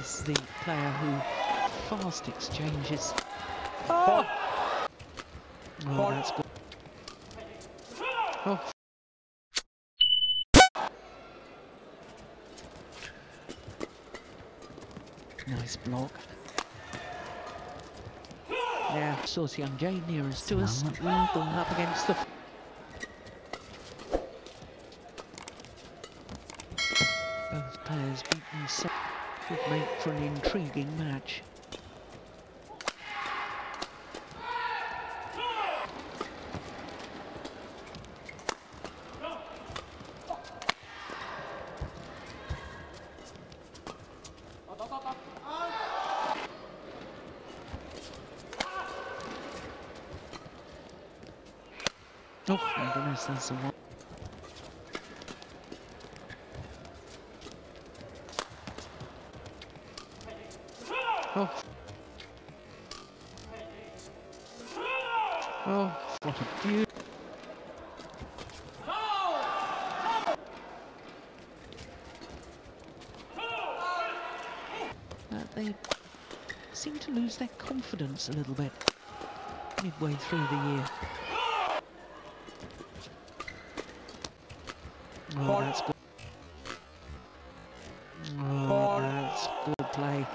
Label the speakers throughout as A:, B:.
A: is the player who fast exchanges. Oh, oh that's good. Oh. Nice block. Now, Sorsian Jay nearest to us. Up against the... Both players beaten set. Could make for an intriguing match. Oh, my goodness, that's the one. Oh. Oh, what a beauty. They seem to lose their confidence a little bit midway through the year. Oh, that's good. Oh, that's good play.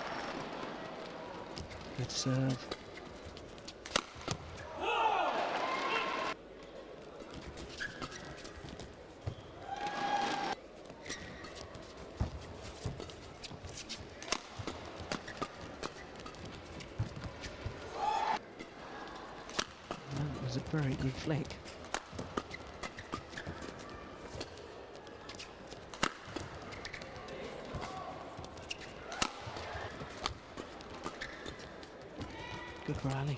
A: Good serve. That was a very good flick. Good rally.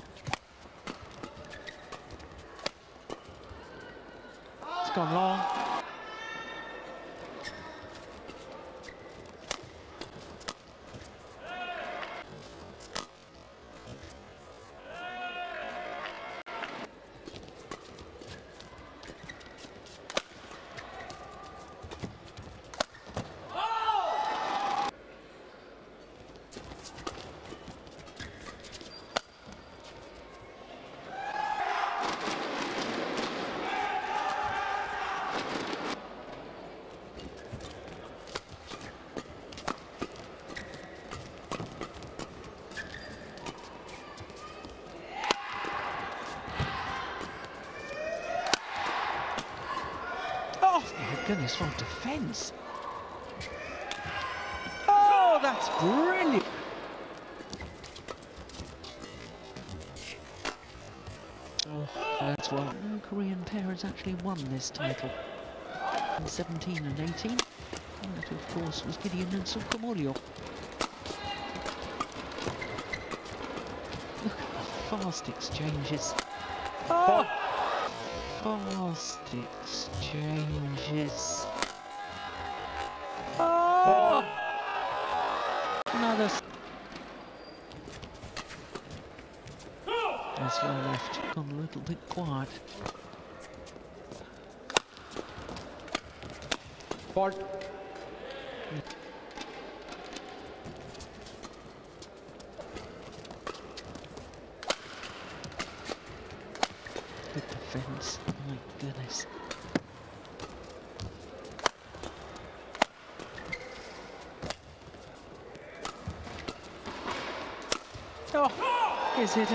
A: It's gone long. My goodness, what defence! Oh, that's brilliant! Oh, that's well. No Korean pair has actually won this title in 17 and 18. And that, of course, was Gideon and Sukamuljo. Look at the fast exchanges. Oh! Fast exchanges. Oh! Another. That's well left. Gone a little bit quiet.
B: Fault.
A: Good defence. My goodness. Oh, is it?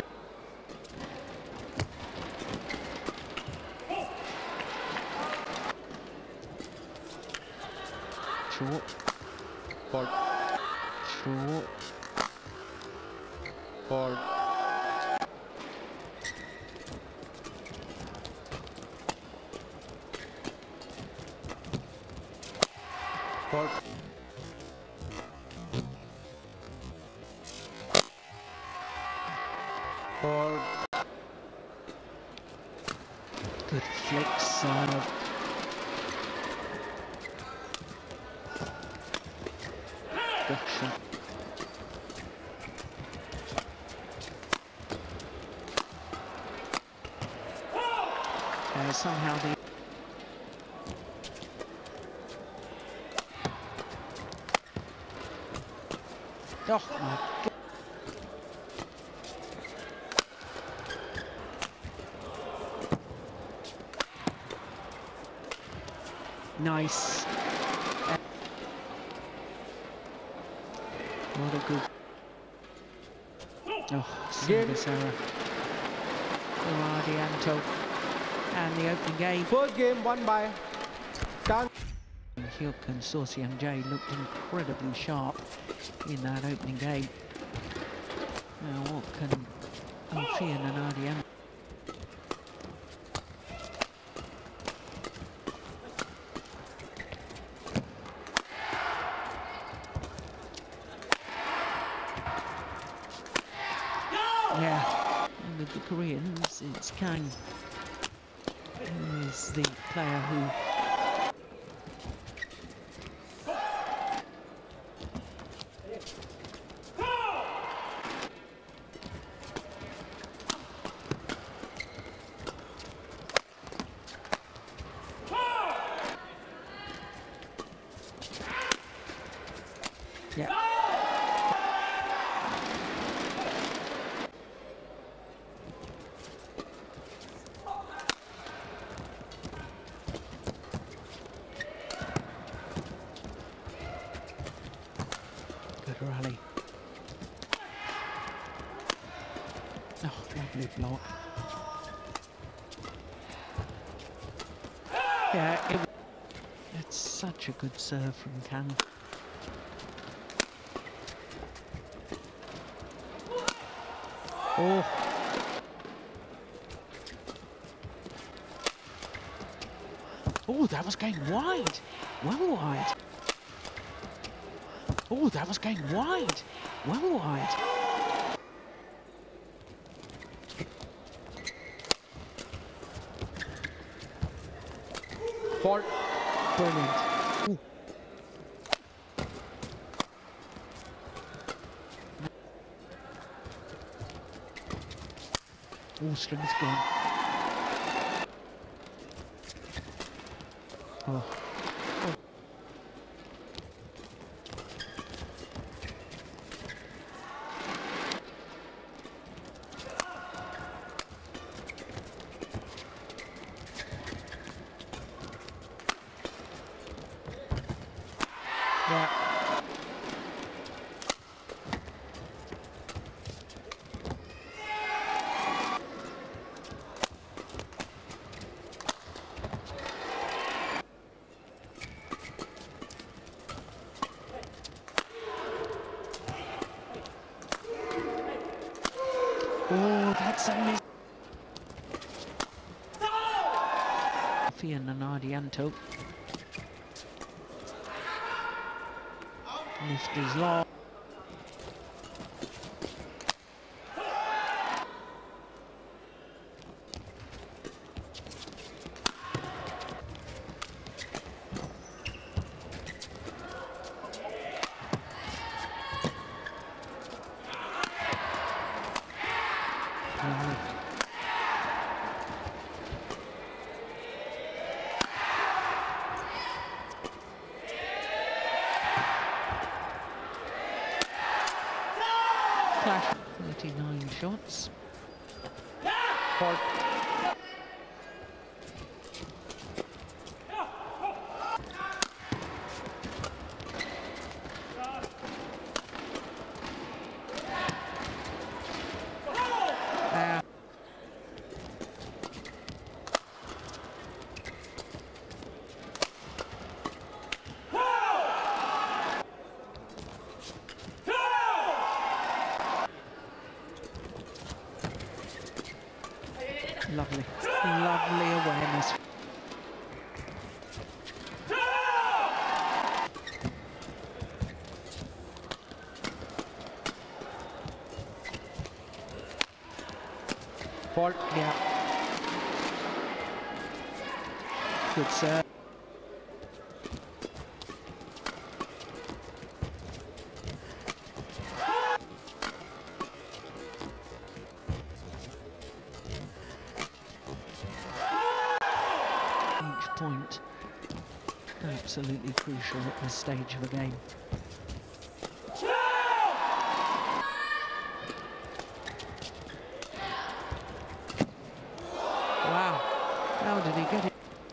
A: Short.
B: Fault.
A: Short.
B: Fault. Fault. Fault.
A: Good flick serve. Good shot. Somehow the Oh my God. Nice. What a good. Oh, service error. Ardianto. And the opening game.
B: First game won by Tang.
A: Hyuk and So Seung-jae looked incredibly sharp in that opening game. Now what can Alfian and Ardianto? Yeah, and with the Koreans, it's Kang who is the player who. Yeah. Good rally. Oh, lovely block. Yeah, it's such a good serve from Kang. Oh. Oh, that was going wide. Well wide. Oh, that was going wide. Well wide.
B: Fault.
A: Brilliant. Ooh. All strings gone. Oh. Oh. Yeah. Oh, that's a miss. Alfian and Ardianto. Lift is long. Clash 39 shots.
B: Fault.
A: Lovely, lovely awareness.
B: Fault.
A: Yeah. Good serve. Each point absolutely crucial at this stage of the game. get it.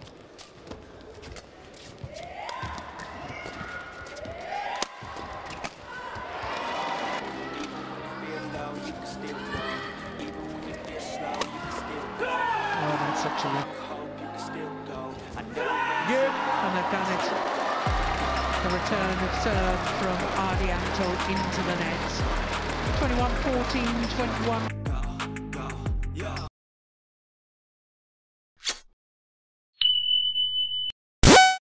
A: Oh, that's such a look.
B: Give.
A: And they've done it. The return of serve from Ardianto into the net. 21-14, 21.